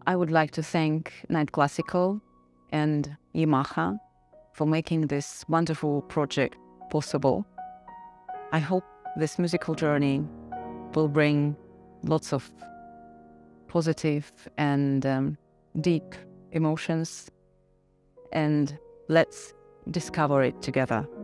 I would like to thank Night Classical and Yamaha for making this wonderful project possible. I hope this musical journey will bring lots of positive and deep emotions, and let's discover it together.